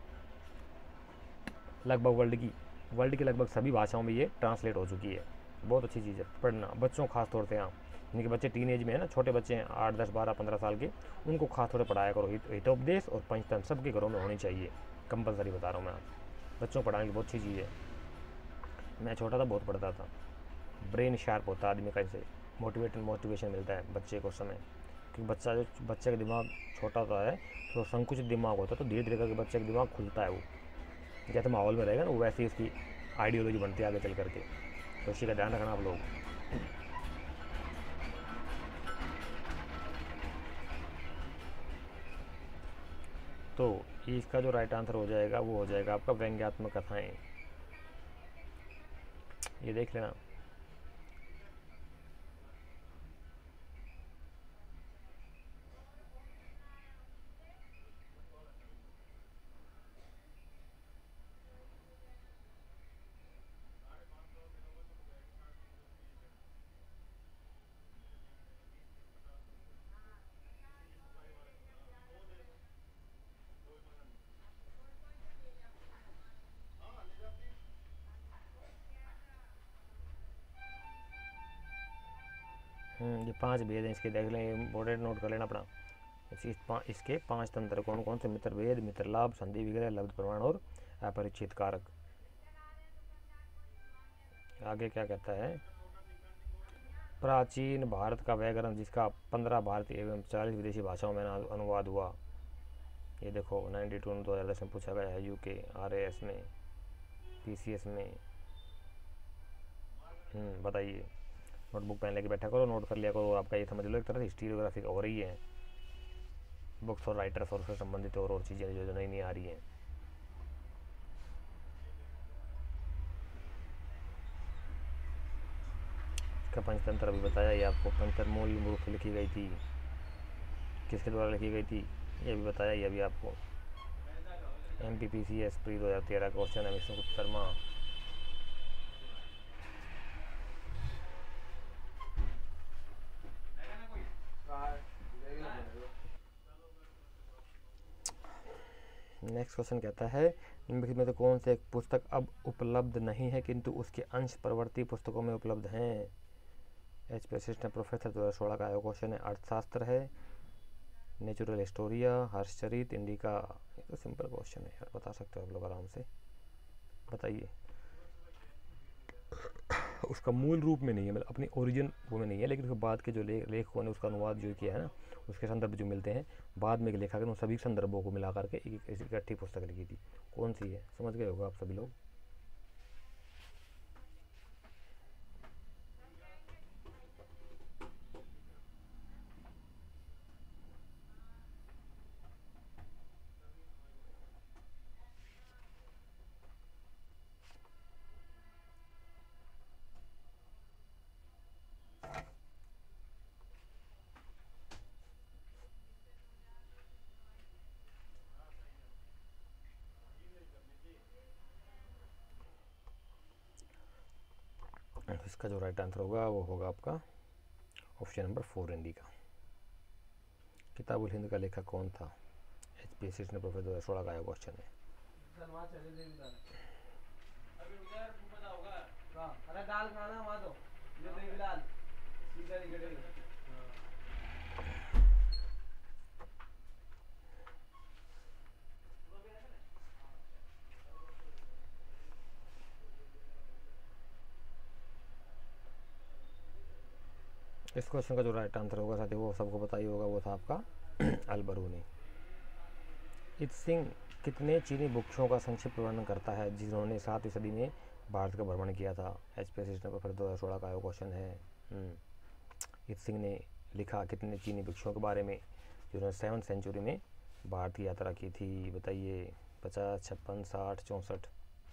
लगभग वर्ल्ड की लगभग सभी भाषाओं में ये ट्रांसलेट हो चुकी है। बहुत अच्छी चीज़ है पढ़ना, बच्चों खास तौर से। हाँ, जिनके बच्चे टीन एज में है ना, छोटे बच्चे हैं 8, 10, 12, 15 साल के, उनको खास तौर से पढ़ाया करो। हितोपदेश और पंचतंत्र सबके घरों में होनी चाहिए, कंपलसरी बता रहा हूँ मैं। बच्चों को पढ़ाने की बहुत अच्छी चीज़ है। मैं छोटा था बहुत पढ़ता था। ब्रेन शार्प होता है आदमी का, इससे मोटिवेशन मिलता है बच्चे को समय, क्योंकि बच्चे का दिमाग छोटा होता है, तो संकुचित दिमाग होता है, तो धीरे धीरे करके बच्चे का दिमाग खुलता है। वो जैसे माहौल में रहेगा ना, वो वैसी उसकी आइडियोलॉजी बनती है आगे चल करके। तो इसी का ध्यान रखना आप लोग। तो इसका जो राइट आंसर हो जाएगा वो हो जाएगा आपका व्यंग्यात्मक कथाएं। ये देख लेना। ये 5 भेद हैं इसके, देख लें, इंपॉर्टेंट नोट कर लेना अपना। इसके 5 तंत्र कौन कौन से, मित्र भेद, मित्र लाभ, संधि विग्रह, लब्ध प्रमाण और अपरिचित कारक। आगे क्या कहता है, प्राचीन भारत का व्याकरण जिसका 15 भारतीय एवं 40 विदेशी भाषाओं में अनुवाद हुआ। ये देखो 92 2010 में पूछा गया है, यूके RAS में, PCS में। बताइए, नोटबुक पेन लेके बैठा करो, नोट कर लिया करो। आपका ये समझ लो एक तरह से हिस्टोरियोग्राफी हो रही है, बुक्स और राइटर्स और उससे संबंधित और चीज़ें जो नई आ रही हैं। इसका पंचतंत्र अभी बताया ही आपको। पंचतंत्र मूल रूप से लिखी गई थी, किसके द्वारा लिखी गई थी, ये भी बताया, ये अभी आपको। MPPCS प्री 2013 क्वेश्चन है, विष्णुगुप्त शर्मा। नेक्स्ट क्वेश्चन कहता है, निम्नलिखित में से कौन से एक पुस्तक अब उपलब्ध नहीं है किंतु उसके अंश परवर्ती पुस्तकों में उपलब्ध हैं? HP असिस्टेंट प्रोफेसर 2016 का क्वेश्चन है। अर्थशास्त्र है, नेचुरल हिस्टोरिया, हर्षचरित, इंडिका। ये तो सिंपल क्वेश्चन है यार, बता सकते हो आप लोग आराम से। बताइए। उसका मूल रूप में नहीं है, मतलब अपनी ओरिजिन वो में नहीं है, लेकिन उसके बाद के जो लेखकों ने उसका अनुवाद जो किया है ना, उसके संदर्भ जो मिलते हैं बाद में लेखक ने उन सभी संदर्भों को मिला करके एक इकट्ठी पुस्तक लिखी थी। कौन सी है समझ गए होगा आप सभी लोग। इसका जो राइट आंसर होगा वो होगा आपका option number 4, Indica. Kitabul Hind का लेखक कौन था? HP असिस्टेंट प्रोफेसर 2016 का क्वेश्चन है। इस क्वेश्चन का जो राइट आंसर होगा साथी वो सबको पता ही होगा, वो था आपका अल-बरूनी। इत सिंह कितने चीनी भिक्षुओं का संक्षिप्त वर्णन करता है जिन्होंने 7वीं सदी में भारत का भ्रमण किया था? HP असिस्टेंट प्रोफेसर 2016 का क्वेश्चन है। इत सिंह ने लिखा कितने चीनी भिक्षुओं के बारे में जिन्होंने 7वीं सेंचुरी में भारत की यात्रा की थी? बताइए। 50, 56, 60, 64।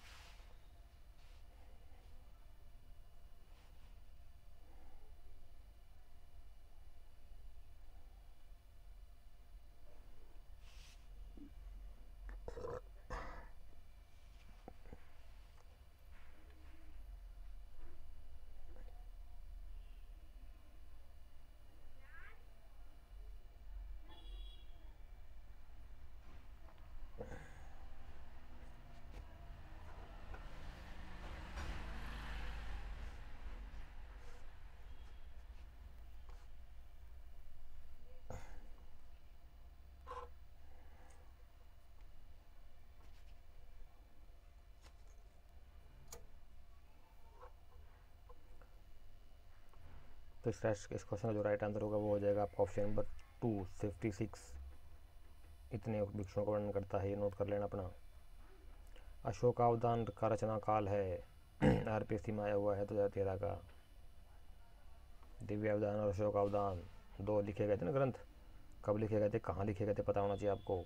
तो इस क्वेश्चन का जो राइट आंसर होगा वो हो जाएगा आपका ऑप्शन नंबर 256। इतने भिक्षुओं का वर्णन करता है, ये नोट कर लेना अपना। अशोकावदान का रचना काल है RPSC में आया हुआ है 2013 का। दिव्यावदान और अशोकावदान 2 लिखे गए थे ना ग्रंथ, कब लिखे गए थे, कहाँ लिखे गए थे, पता होना चाहिए आपको।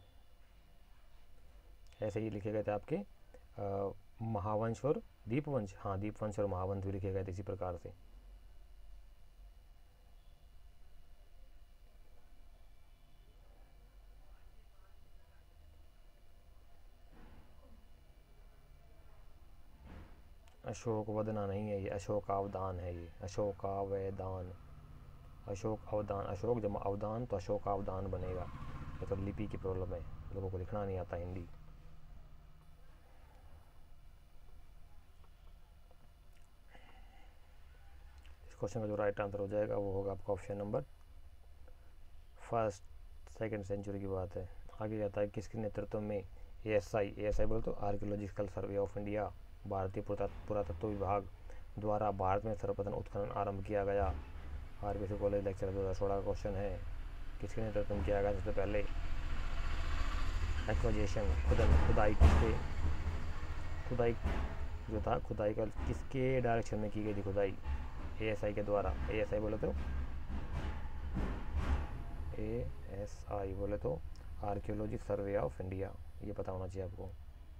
ऐसे ही लिखे गए थे आपके महावंश और दीपवंश। हाँ, दीपवंश और महावंश भी लिखे गए थे इसी प्रकार से। अशोक वदना नहीं है ये, अशोकावदान है ये, अशोकावदान। अशोक अवदान, अशोक जमा अवदान तो अशोकावदान बनेगा। ये तो लिपि की प्रॉब्लम है, लोगों को लिखना नहीं आता हिंदी। इस क्वेश्चन का जो राइट आंसर हो जाएगा वो होगा आपका ऑप्शन नंबर 1, 2nd सेंचुरी की बात है। आगे कहता है किसके नेतृत्व में ASI बोले तो आर्कियोलॉजिकल सर्वे ऑफ इंडिया, भारतीय पुरातत्व विभाग द्वारा भारत में सर्वप्रथम उत्खनन आरंभ किया गया? RPSC कॉलेज लेक्चर 2016 का क्वेश्चन है। किसके नेतृत्व में किया गया सबसे पहले? एक्वाजेशन, खुदाई जो था, खुदाई का किसके डायरेक्शन में की गई थी खुदाई? ASI के द्वारा। ASI बोले तो आर्कियोलॉजी सर्वे ऑफ इंडिया, ये पता होना चाहिए आपको,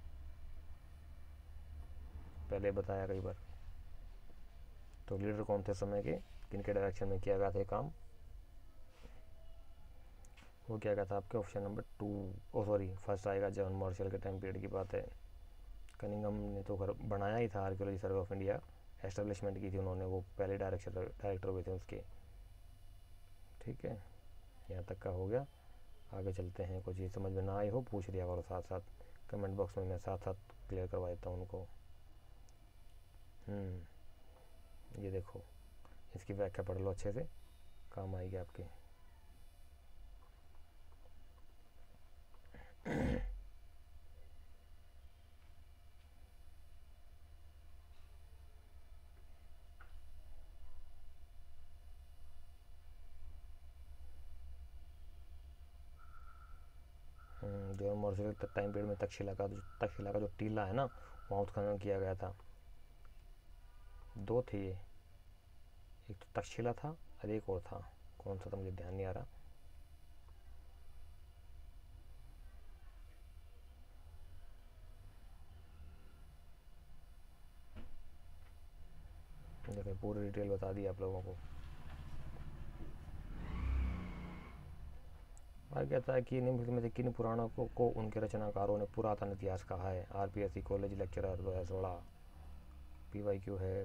पहले बताया कई बार। तो लीडर कौन थे समय के, किनके डायरेक्शन में किया गया था काम? वो क्या कहता है आपके option number 2, oh sorry first आएगा। जॉन मार्शल के टाइम पीरियड की बात है। कनिंघम ने तो घर बनाया ही था, archaeology survey of India establishment की थी उन्होंने, वो पहले डायरेक्टर हुए थे उसके। ठीक है, यहाँ तक का हो गया। आगे चलते हैं। कुछ ये समझ में ना आई हो पूछ लिया करो साथ साथ, कमेंट बॉक्स में मैं साथ साथ क्लियर करवा देता हूँ उनको। ये देखो, इसकी व्याख्या पढ़ लो अच्छे से, काम आएगी आपके। जॉन मार्शल के टाइम पीरियड में तक्षशिला का जो टीला है ना, वहाँ उत्खनन किया गया था। 2 थे ये, एक तो तक्षशिला था और एक और था, कौन सा था मुझे ध्यान नहीं आ रहा। देखो पूरी डिटेल बता दी आप लोगों को। और कहता है कि निम्नलिखित में से किन पुराणों को उनके रचनाकारों ने पुरातन इतिहास कहा है। आरपीएससी कॉलेज लेक्चरर 2016 PYQ है।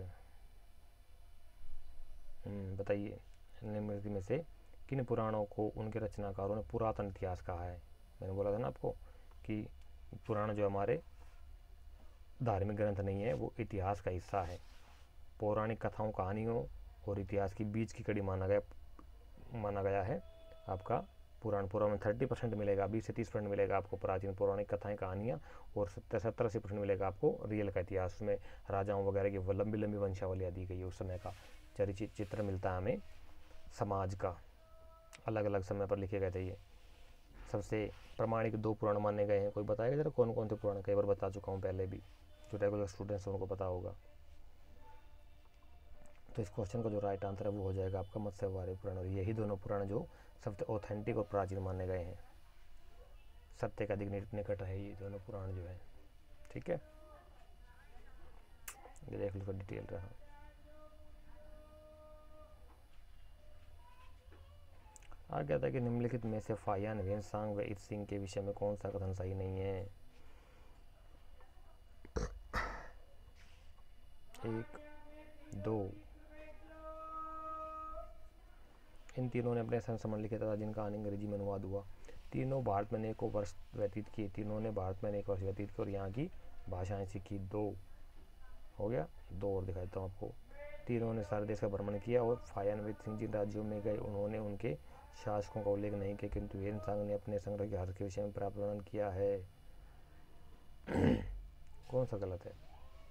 बताइए, निम्नलिखित में से किन पुराणों को उनके रचनाकारों ने पुरातन इतिहास कहा है। मैंने बोला था ना आपको कि पुराण जो हमारे धार्मिक ग्रंथ नहीं है, वो इतिहास का हिस्सा है। पौराणिक कथाओं कहानियों और इतिहास की बीच की कड़ी माना गया है आपका पुराण। पुराण में 30% मिलेगा, 20 से 30% मिलेगा आपको प्राचीन पौराणिक कथाएं कहानियाँ, और 70-80% मिलेगा आपको रियल का इतिहास। उसमें राजाओं वगैरह की लंबी लंबी वंशावलियाँ दी गई है, उस समय का चित्र मिलता है हमें समाज का, अलग अलग समय पर लिखे गए थे ये। सबसे प्रामाणिक 2 पुराण माने गए हैं। कोई बताएगा जरा कौन कौन से पुराण? कई बार बता चुका हूँ पहले भी, जो रेगुलर स्टूडेंट्स हैं उनको पता होगा। तो इस क्वेश्चन का जो राइट आंसर है वो हो जाएगा आपका मत्स्यवारी पुराण। और यही दोनों पुराण जो सबसे ऑथेंटिक और प्राचीन माने गए हैं। सत्य का अधिक निकट है ये दोनों पुराण जो है। ठीक है, ये देख लो डिटेल रहा। आ गया था कि निम्नलिखित में से फाहियान वेनसांग व इत सिंह के विषय में कौन सा कथन सही नहीं है। 1, 2, इन तीनों ने अपने संस्मरण लिखे था जिनका अंग्रेजी में अनुवाद हुआ। तीनों भारत में अनेकों वर्ष व्यतीत किए। तीनों ने भारत में अनेक वर्ष व्यतीत किए और यहाँ की भाषाएं सीखी। 2 हो गया। 2 और दिखा देता हूँ आपको। तीनों ने सारे देश का भ्रमण किया और फाहियान सिंह जिन राज्यों में गए उन्होंने उनके शासकों का उल्लेख नहीं किया, किंतु वेनसांग ने अपने संग्रह के हर्ष के विषय में पर्याप्त वर्णन किया है। कौन सा गलत है?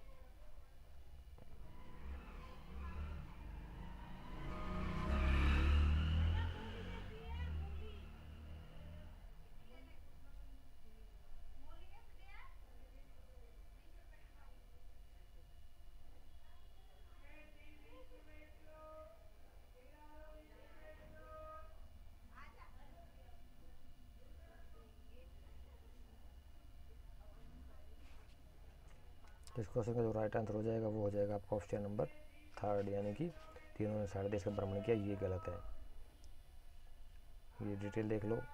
तो इस क्वेश्चन का जो राइट आंसर हो जाएगा वो हो जाएगा आपका ऑप्शन नंबर 3, यानी कि तीनों ने सारे देश का भ्रमण किया, ये गलत है। ये डिटेल देख लो।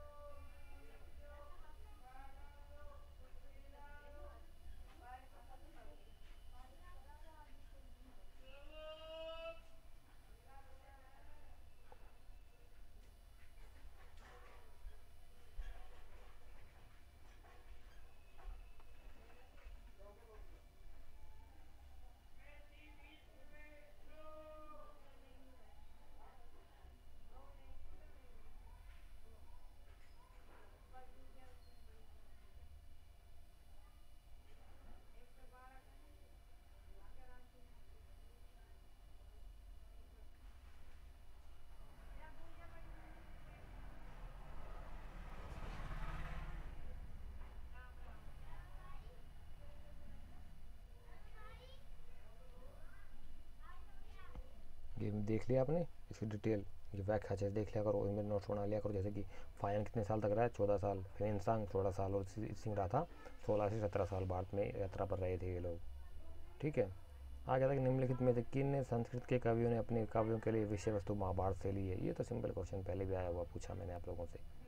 ये देख लिया आपने इसकी डिटेल, ये व्याख्या जैसे देख लिया करो, इनमें नोट्स बना लिया करो। जैसे कि फायन कितने साल तक रहा है? 14 साल। फिर इंसान 16 साल और सिंह रहा था 16 से 17 साल भारत में यात्रा पर रहे थे ये लोग। ठीक है, आ गया था कि निम्नलिखित में से किन संस्कृत के कवियों ने अपने काव्यों के लिए विषय वस्तु महाभारत से ली है। ये तो सिंपल क्वेश्चन पहले भी आया हुआ, पूछा मैंने आप लोगों से।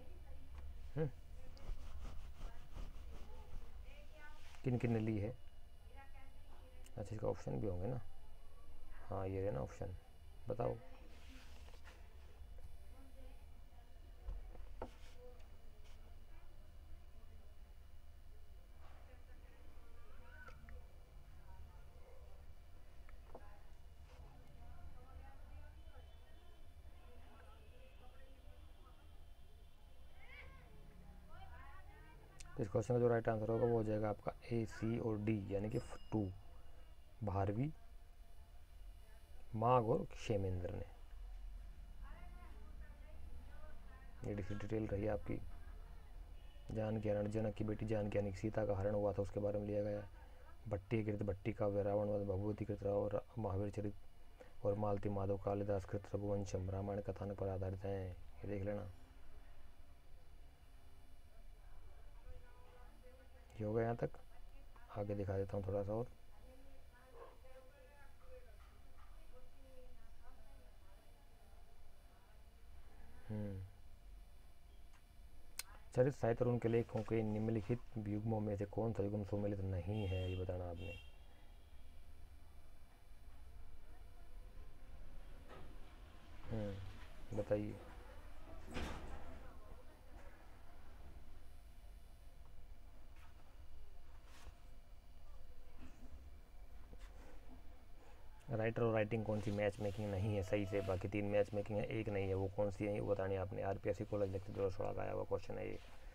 किन किन ने ली है? अच्छा, इसका ऑप्शन भी होंगे ना। हाँ, ये है ना ऑप्शन, बताओ। तो इस क्वेश्चन का जो राइट आंसर होगा वो हो जाएगा आपका ए, सी और डी, यानी कि 2, भारवी, माघ और क्षेमेंद्र ने। ये डिटेल रही आपकी। जानकी हरण, जनक की बेटी जानकी यानी सीता का हरण हुआ था, उसके बारे में लिया गया है। भट्टी कृत भट्टी काव्य, रावण भगवती कृत और महावीर चरित, और मालती माधव कालिदास कृत रघुवंशम, रामायण कथानक पर आधारित हैं। ये देख लेना। ये होगा यहाँ तक। आगे दिखा देता हूँ थोड़ा सा और। चरित साहित्य और उनके लेखों के निम्नलिखित युग्मों में से कौन सा युग्म सुमेलित नहीं है, ये बताना आपने। बताइए। राइटर और राइटिंग कौन सी मैच मेकिंग नहीं है सही से, बाकी 3 मैच मेकिंग है, एक नहीं है, वो कौन सी है वो बतानी है आपने। आरपीएससी कॉलेज लिखते जो थोड़ा आया हुआ क्वेश्चन है ये।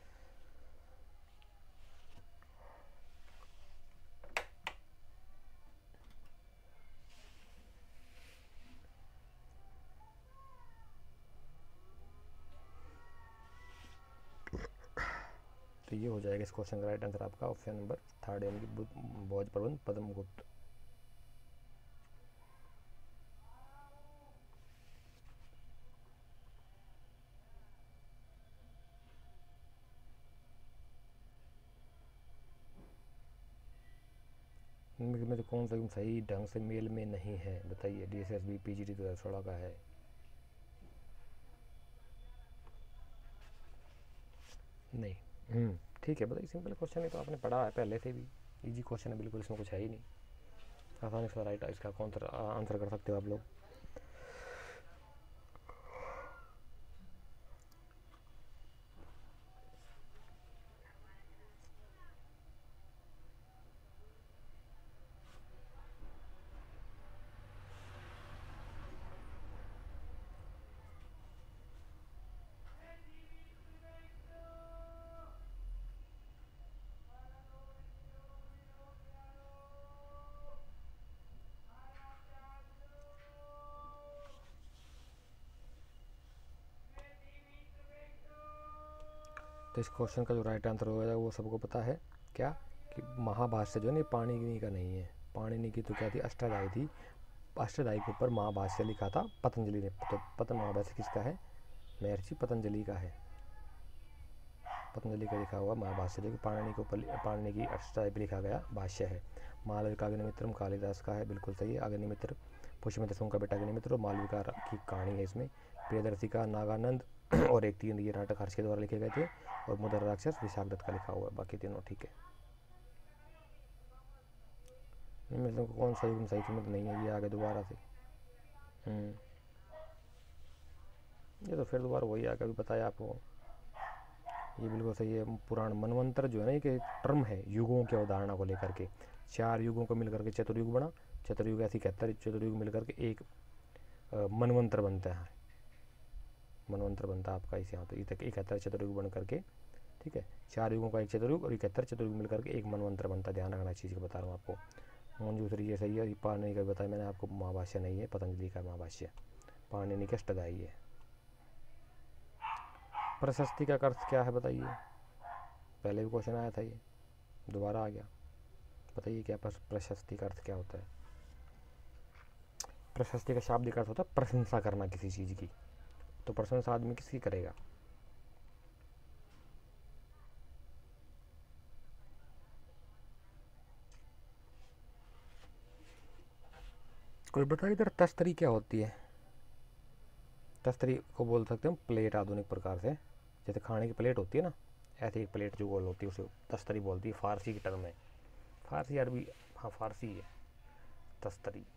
तो ये हो जाएगा इस क्वेश्चन का राइट आंसर आपका ऑप्शन नंबर 3, यानी कि भोज प्रबंध पद्मगुप्त। इनमें में से कौन सा सही ढंग से मेल में नहीं है, बताइए। डीएसएसबी पीजीटी तो थोड़ा का है। नहीं। ठीक है, बताइए। सिंपल क्वेश्चन है तो आपने पढ़ा है पहले से भी, इजी क्वेश्चन है बिल्कुल, इसमें कुछ है ही नहीं। आसानी से राइट इसका कौन सा आंसर कर सकते हो आप लोग। तो इस क्वेश्चन का जो राइट आंसर होगा वो सबको पता है क्या, कि महाभाष्य जो है ना पाणिनि का नहीं है। पाणिनि की तो क्या थी, अष्टाध्यायी थी। अष्टाध्यायी के ऊपर महाभाष्य लिखा था पतंजलि ने। तो महाभाष्य किसका है, महर्षि पतंजलि का है। पतंजलि का लिखा हुआ महाभाष्य जो कि पाणिनि के ऊपर, पाणिनि की अष्टाध्यायी पर लिखा गया भाष्य है। मालविका अग्निमित्रम कालिदास का है, बिल्कुल सही है। अग्निमित्र पुष्यमित्र सोम का बेटा अग्निमित्र, और मालविका की कहानी है इसमें। प्रियदर्शिका नागानंद और एक 3 ये नाटक हर्ष के द्वारा लिखे गए थे। और मुद्रा राक्षस विशाख दत्त का लिखा हुआ है, बाकी तीनों ठीक है। इनमें से कौन सा युग्म सही सुमित नहीं है, ये आगे दोबारा से। ये तो फिर दोबारा वही आगे भी बताया आपको। ये बिल्कुल सही है। पुराण मनवंतर जो है ना, ये टर्म है युगों की अवधारणा को लेकर के। 4 युगों को मिलकर के चतुर्युग बना। चतुर्युग ऐसी 71 चतुर्युग मिलकर के एक मनवंतर बनता है। मनवंतर बनता है आपका इस यहाँ पे 71 चतुर्युग बन करके, ठीक है। 4 युगों का एक चतुर्युग और 71 चतुर्युग मिलकर के एक मनवंतर बनता है। ध्यान रखना चीज़ को बता रहा हूँ आपको। मंजूसरी ये सही है। पाणिनि का बताया मैंने आपको, महाभाष्य नहीं है, पतंजलि का महाभाष्य। पाणिनि के अष्टाध्यायी है। प्रशस्ति का अर्थ क्या है बताइए। पहले भी क्वेश्चन आया था, ये दोबारा आ गया। बताइए क्या प्रशस्ति का अर्थ क्या होता है। प्रशस्ति का शाब्दिक अर्थ होता है प्रशंसा करना किसी चीज़ की। तो प्रशंसा आदमी किसकी करेगा। कोई बताइए इधर। तस्तरी क्या होती है। तस्तरी को बोल सकते हैं प्लेट, आधुनिक प्रकार से। जैसे खाने की प्लेट होती है ना, ऐसी एक प्लेट जो गोल होती है उसे तस्तरी बोलती है, फारसी की टर्म है। फारसी अरबी, हाँ फारसी है तस्तरी।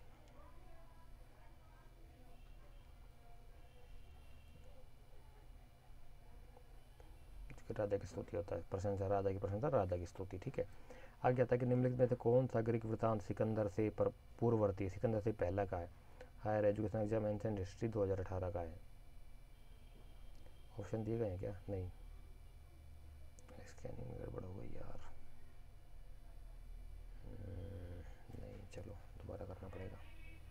राधा की स्तुति होता है, प्रशंसा, राधा की प्रशंसा, राधा की स्तुति। ठीक है, आगे आता है कि निम्नलिखित में से कौन सा ग्रीक वृत्तांत सिकंदर से पूर्ववर्ती है, सिकंदर से पहला का है। Higher education exam ancient history 2018 का है। ऑप्शन दिए गए हैं क्या? नहीं, स्कैनिंग में गड़बड़ हो गई यार। नहीं, चलो दोबारा करना पड़ेगा।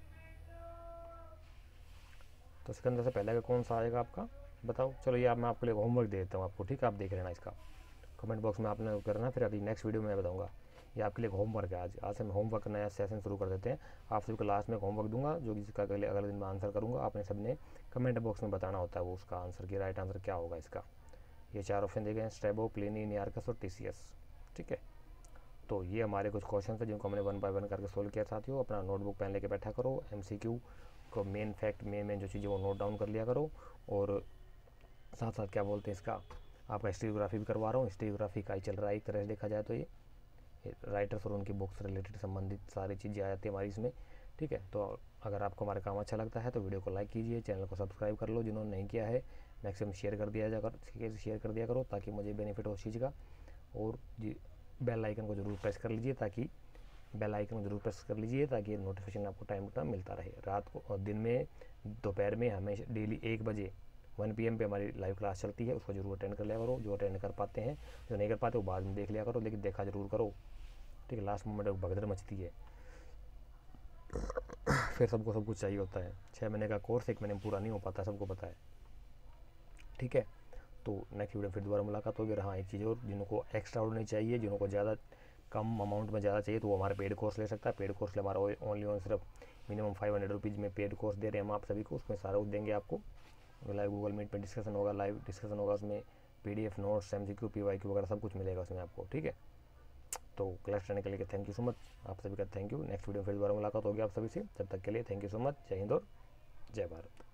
तो सिकंदर से पहले का कौन सा आएगा आपका, बताओ। चलो ये मैं आपके लिए होमवर्क दे देता हूँ आपको, ठीक है, आप देख लेना इसका कमेंट बॉक्स में आपने करना, फिर अभी नेक्स्ट वीडियो में मैं बताऊँगा। ये आपके लिए होमवर्क है, आज से हम होमवर्क नया सेशन शुरू कर देते हैं। आप सभी को लास्ट में होमवर्क दूंगा, जो जिसका अगले दिन मैं आंसर करूँगा। आपने सबने कमेंट बॉक्स में बताना होता है वो उसका आंसर की राइट आंसर क्या होगा इसका। ये 4 ऑप्शन दिए गए हैं, स्ट्रैबो, प्लिनी, नियार्कस और टीसीएस। ठीक है, तो ये हमारे कुछ क्वेश्चन हैं जिनको हमने 1 बाय 1 करके सोल्व किया। साथियों अपना नोटबुक पेन लेके बैठा करो, एमसीक्यू को मेन फैक्ट मेन जो चीज़ें वो नोट डाउन कर लिया करो। और साथ साथ क्या बोलते हैं इसका, आपका हिस्ट्रियोग्राफी भी करवा रहा हूँ। हिस्ट्रियोग्राफी का ही चल रहा है एक तरह से देखा जाए तो, ये राइटर्स और उनकी बुक्स रिलेटेड संबंधित सारी चीज़ें आ जाती है हमारी इसमें। ठीक है, तो अगर आपको हमारा काम अच्छा लगता है तो वीडियो को लाइक कीजिए, चैनल को सब्सक्राइब कर लो जिन्होंने नहीं किया है, मैक्सिमम शेयर कर दिया करो ताकि मुझे बेनिफिट हो उस चीज़ का। और बेल आइकन को जरूर प्रेस कर लीजिए ताकि नोटिफिकेशन आपको टाइम टू टाइम मिलता रहे। रात को और दिन में दोपहर में हमेशा डेली 1 बजे 1 PM पे हमारी लाइव क्लास चलती है, उसको जरूर अटेंड कर लिया करो। जो अटेंड कर पाते हैं, जो नहीं कर पाते वो बाद में देख लिया करो, लेकिन देखा जरूर करो। ठीक है, लास्ट मोमेंट में भगदड़ मचती है, फिर सबको सब कुछ चाहिए होता है। 6 महीने का कोर्स 1 महीने में पूरा नहीं हो पाता, सबको पता है। ठीक है, तो नेक्स्ट वीडियो फिर दोबारा मुलाकात होगी। हाँ, एक चीज़ और, जिनको एक्स्ट्रा ऑर्डिनरी चाहिए, जिनको ज़्यादा कम अमाउंट में ज़्यादा चाहिए, तो वो हमारे पेड कोर्स ले सकता है। पेड कोर्स हमारा ओनली ऑन सिर्फ मिनिमम 500 रुपीज़ में पेड कोर्स दे रहे हैं हम आप सभी को। उसमें सारा कुछ देंगे आपको। लाइव गूगल मीट में डिस्कशन होगा, लाइव डिस्कशन होगा, उसमें PDF नोट्स, MCQ, PYQ वगैरह सब कुछ मिलेगा उसमें आपको। ठीक है, तो क्लास करने के लिए थैंक यू सो मच, आप सभी का थैंक यू। नेक्स्ट वीडियो में फिर दोबारा मुलाकात होगी आप सभी से, तब तक के लिए थैंक यू सो मच। जय हिंद और जय भारत।